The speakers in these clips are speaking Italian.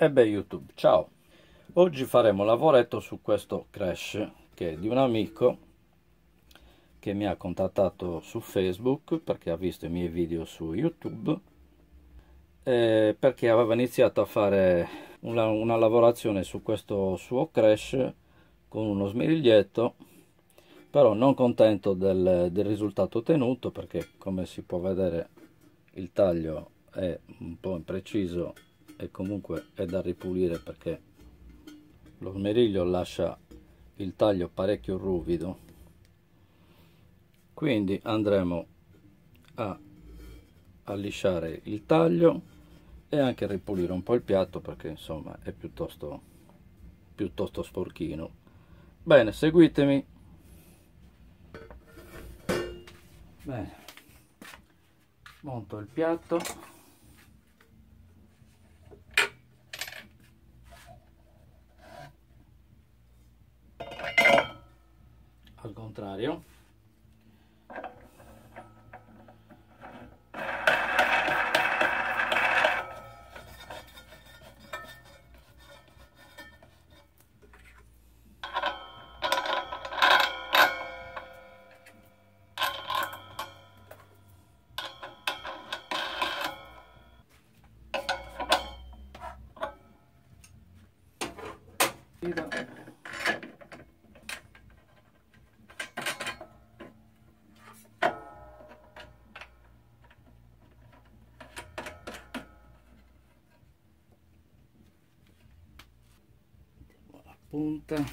E beh YouTube, ciao! Oggi faremo un lavoretto su questo crash che è di un amico che mi ha contattato su Facebook perché ha visto i miei video su YouTube e perché aveva iniziato a fare una lavorazione su questo suo crash con uno smeriglietto, però non contento del risultato ottenuto perché, come si può vedere, il taglio è un po' impreciso e comunque è da ripulire perché lo smeriglio lascia il taglio parecchio ruvido. Quindi andremo a lisciare il taglio e anche ripulire un po' il piatto perché insomma è piuttosto sporchino. Bene, seguitemi. Bene, monto il piatto. Al contrario. La punta.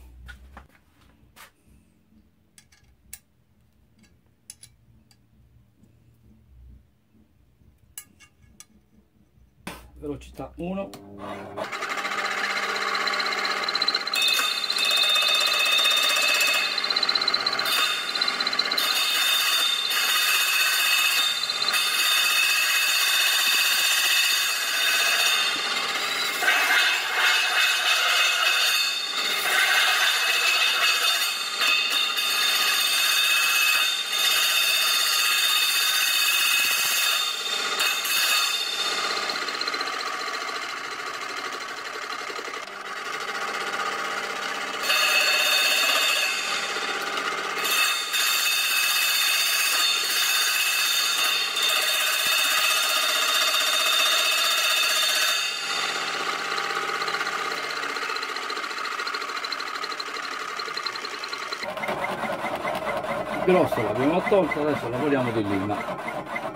Velocità 1. Grosso l'abbiamo tolto, adesso lavoriamo di lima.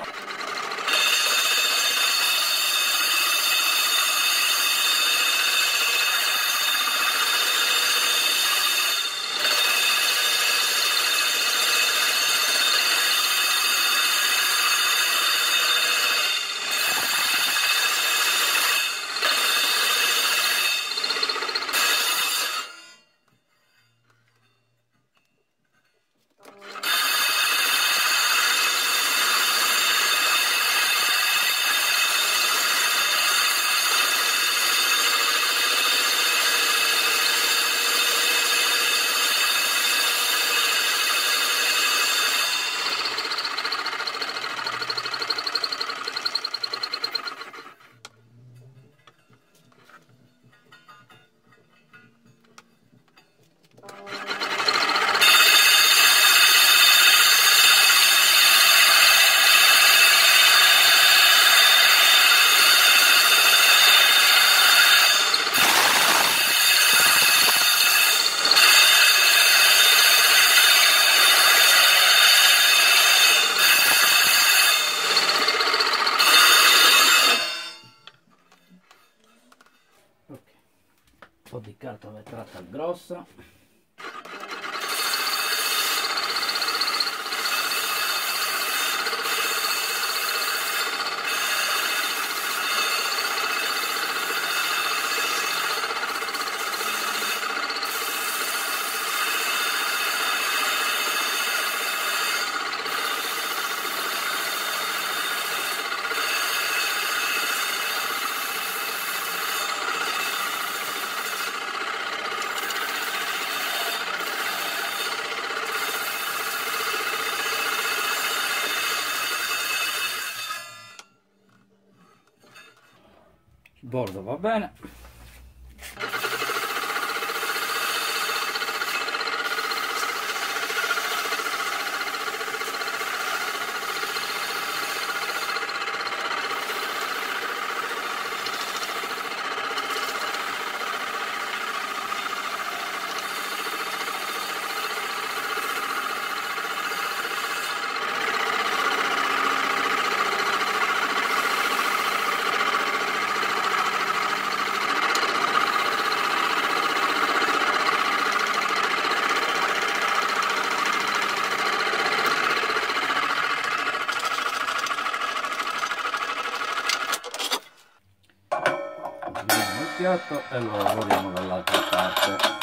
Un po' di carta vetrata grossa. il bordo va bene. Giriamo il piatto e lo lavoriamo dall'altra parte.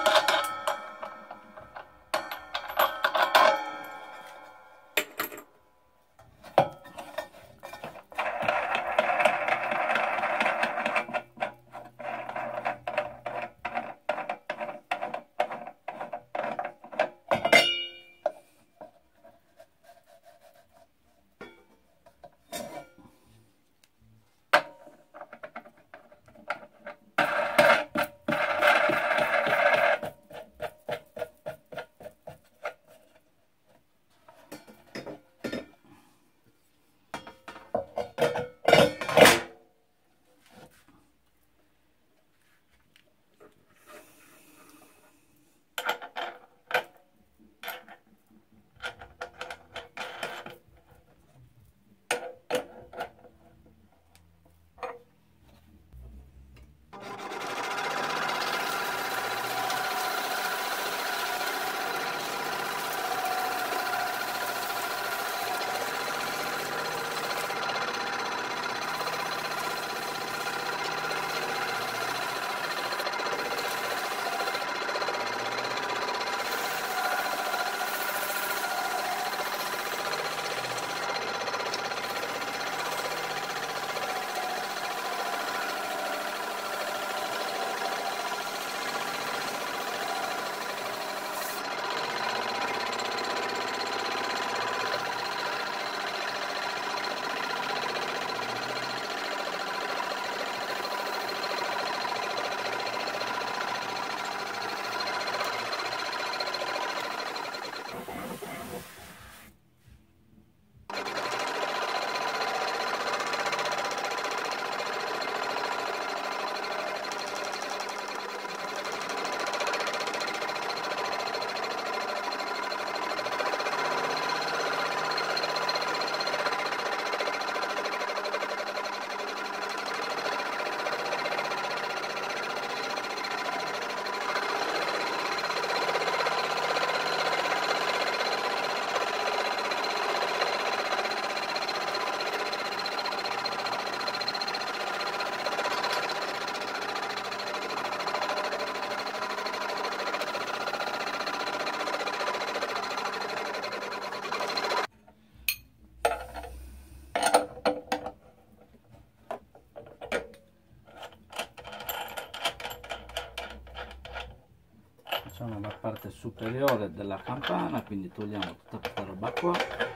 Facciamo la parte superiore della campana, quindi togliamo tutta questa roba qua,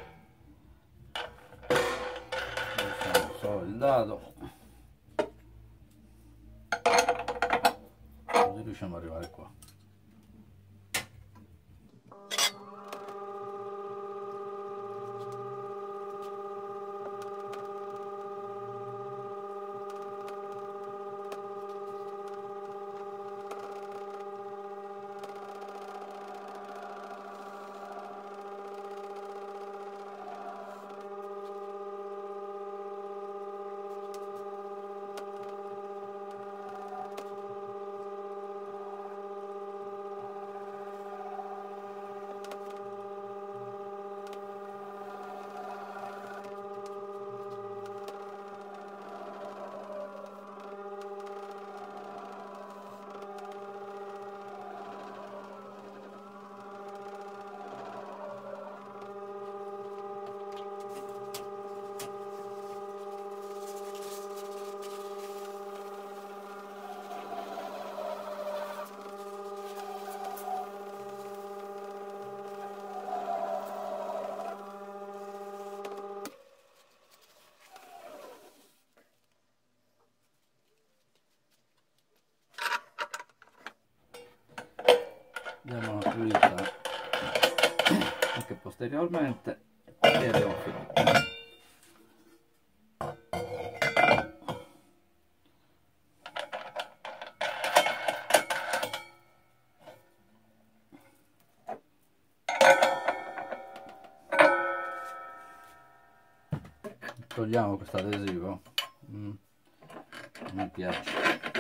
lasciamo solo il dado, così riusciamo ad arrivare qua. diamo una pulita anche posteriormente e abbiamo finito. Togliamo questo adesivo, non mi piace.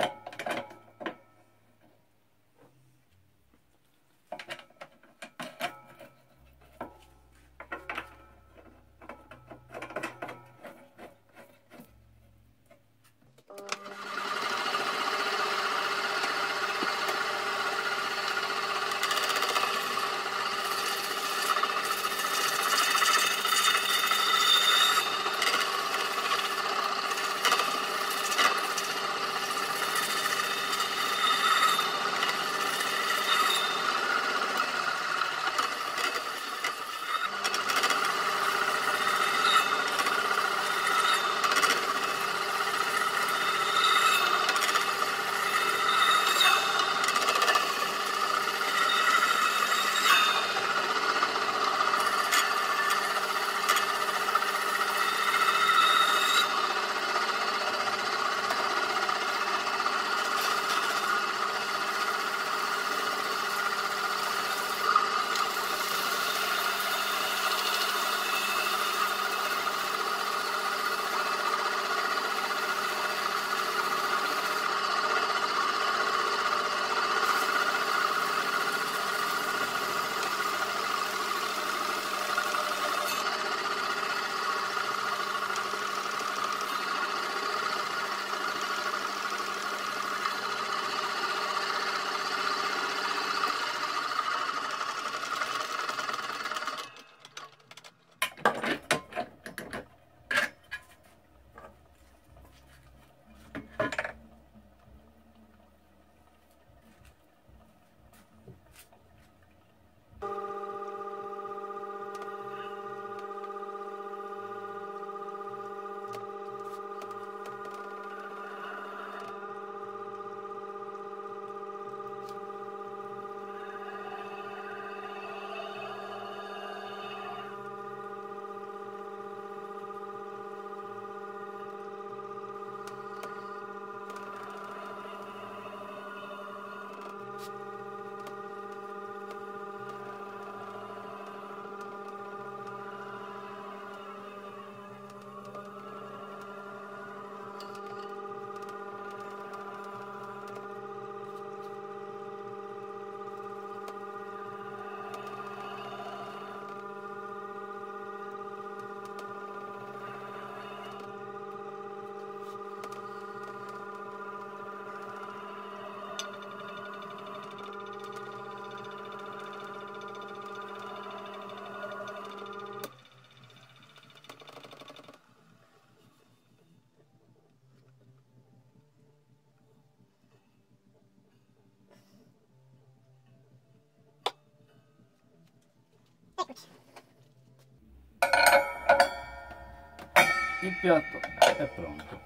Il piatto è pronto.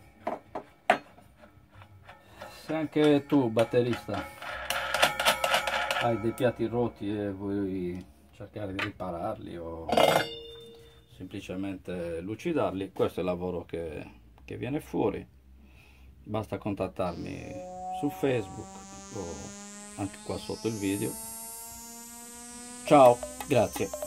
Se anche tu, batterista, hai dei piatti rotti e vuoi cercare di ripararli o semplicemente lucidarli, questo è il lavoro che viene fuori. Basta contattarmi su Facebook o anche qua sotto il video. Ciao, grazie.